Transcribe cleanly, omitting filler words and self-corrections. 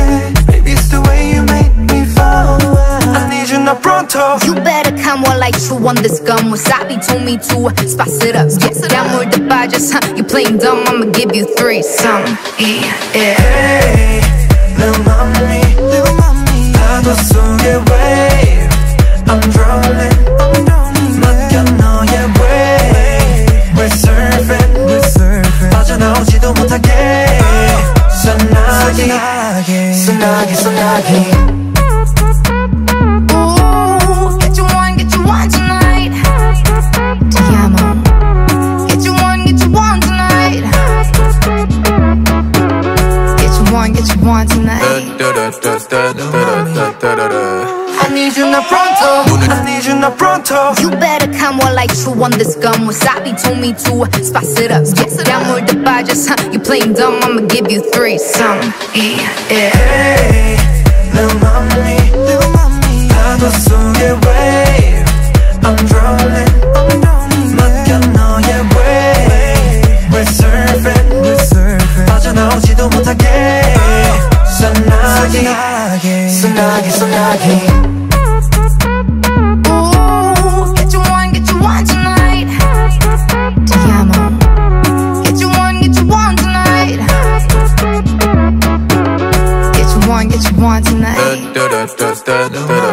Maybe it's the way you make me fall. I need you now pronto. You better come on like chew on this gum. Wasabi told me to spice it up. Get down with the badges, you playing dumb, I'ma give you threesome. Yeah. Hey, little mommy, 파도 속의 wave, I'm drowning, 맡겨 너의 way. We're surfing, 빠져나오지도 못하게. 소나기. Ooh, get you one tonight. Te amo. Get you one tonight. Get you one tonight. I need you now pronto. You better come on like chew on this gum. Wasabi told me to spice it up. Get down with the badges, you playing dumb, I'ma give you threesome. Yeah. Hey, little mommy, 파도 속의 wave, I'm drowning, 맡겨 너의 way. We're surfing, 빠져나오지도 못하게. 소나기. Ooh, get you one tonight. Te amo. Get you one tonight. Get you one tonight.